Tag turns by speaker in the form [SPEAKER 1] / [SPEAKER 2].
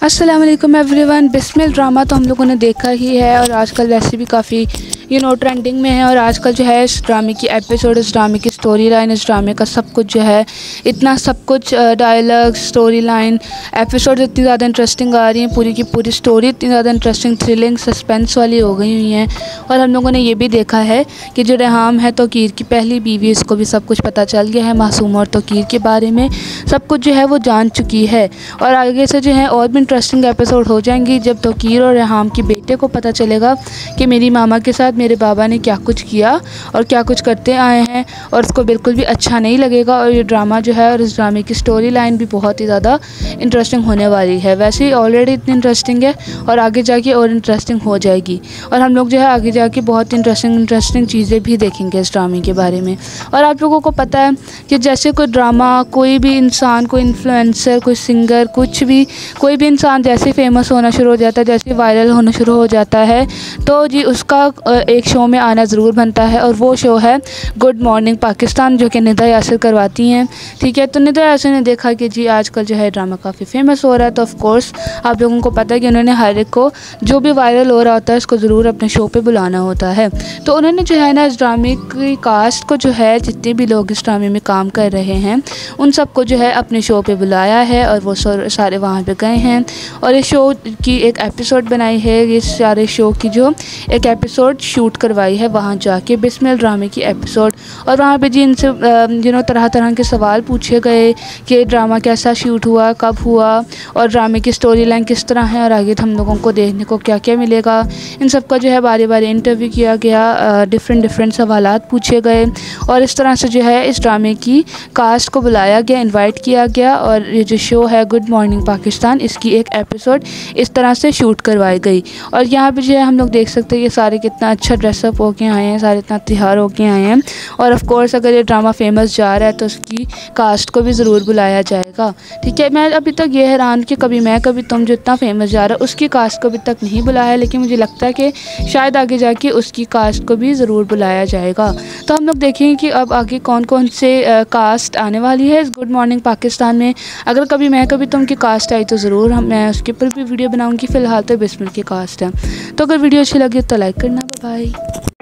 [SPEAKER 1] अस्सलाम वालेकुम everyone. Bismil drama तो हम लोगों ने देखा ही है और आजकल वैसे भी काफ़ी ट्रेंडिंग में है। और आजकल जो है इस ड्रामे की एपिसोड, इस ड्रामे की स्टोरी लाइन, इस ड्रामे का सब कुछ जो है इतना सब कुछ डायलॉग, स्टोरी लाइन, एपिसोड इतनी ज़्यादा इंटरेस्टिंग आ रही हैं, पूरी की पूरी स्टोरी इतनी ज़्यादा इंटरेस्टिंग, थ्रिलिंग, सस्पेंस वाली हो गई हुई हैं। और हम लोगों ने ये भी देखा है कि जो रेहाम है तौकीर की पहली बीवी, इसको भी सब कुछ पता चल गया है मासूम और तौकीर के बारे में, सब कुछ जो है वो जान चुकी है। और आगे से जो है और भी इंटरेस्टिंग एपिसोड हो जाएंगी जब तौकीर और रेहाम के बेटे को पता चलेगा कि मेरी मामा के साथ मेरे बाबा ने क्या कुछ किया और क्या कुछ करते आए हैं, और उसको बिल्कुल भी अच्छा नहीं लगेगा। और ये ड्रामा जो है और इस ड्रामे की स्टोरी लाइन भी बहुत ही ज़्यादा इंटरेस्टिंग होने वाली है। वैसे ही ऑलरेडी इतनी इंटरेस्टिंग है और आगे जाके और इंटरेस्टिंग हो जाएगी। और हम लोग जो है आगे जाके बहुत इंटरेस्टिंग चीज़ें भी देखेंगे इस ड्रामे के बारे में। और आप लोगों को पता है कि जैसे कोई ड्रामा, कोई भी इंसान, कोई इन्फ्लुएंसर, कोई सिंगर, कुछ भी, कोई भी इंसान जैसे फेमस होना शुरू हो जाता है, जैसे वायरल होना शुरू हो जाता है, तो जी उसका एक शो में आना ज़रूर बनता है। और वो शो है गुड मॉर्निंग पाकिस्तान, जो कि निदा यासिर करवाती हैं। ठीक है, तो निदा यासिर ने देखा कि जी आजकल जो है ड्रामा काफ़ी फेमस हो रहा है, तो ऑफ कोर्स आप लोगों को पता है कि उन्होंने हर एक को जो भी वायरल हो रहा होता है उसको ज़रूर अपने शो पे बुलाना होता है। तो उन्होंने जो है ना इस ड्रामे की कास्ट को जो है, जितने भी लोग इस ड्रामे में काम कर रहे हैं, उन सबको जो है अपने शो पे बुलाया है और वो सारे वहाँ पे गए हैं और इस शो की एक एपिसोड बनाई है। ये सारे शो की जो एक एपिसोड शूट करवाई है वहाँ जाके, बिस्मिल ड्रामे की एपिसोड। और वहाँ पे जी इनसे तरह तरह के सवाल पूछे गए कि ड्रामा कैसा शूट हुआ, कब हुआ, और ड्रामे की स्टोरी लाइन किस तरह है, और आगे हम लोगों को देखने को क्या क्या मिलेगा। इन सब का जो है बारी बारी इंटरव्यू किया गया, डिफरेंट सवालात पूछे गए, और इस तरह से जो है इस ड्रामे की कास्ट को बुलाया गया, इन्वाइट किया गया। और ये जो शो है गुड मॉर्निंग पाकिस्तान, इसकी एक एपिसोड इस तरह से शूट करवाई गई। और यहाँ पे जो है हम लोग देख सकते हैं कि सारे कितना अच्छा ड्रेसअप होके आए हैं, सारे इतना तैयार होके आए हैं। और ऑफ कोर्स अगर ये ड्रामा फेमस जा रहा है तो उसकी कास्ट को भी ज़रूर बुलाया जाएगा। ठीक है, मैं अभी तक ये हैरान कि कभी मैं कभी तुम जो इतना फेमस जा रहा है उसकी कास्ट को अभी तक नहीं बुलाया, लेकिन मुझे लगता है कि शायद आगे जाके उसकी कास्ट को भी ज़रूर बुलाया जाएगा। तो हम लोग देखेंगे कि अब आगे कौन कौन से कास्ट आने वाली है इस गुड मॉर्निंग पाकिस्तान में। अगर कभी मैं कभी तुम की कास्ट आई तो ज़रूर मैं उसके ऊपर भी वीडियो बनाऊँगी। फ़िलहाल तो बिस्मिल की कास्ट है। तो अगर वीडियो अच्छी लगी तो लाइक करना। Bye bye.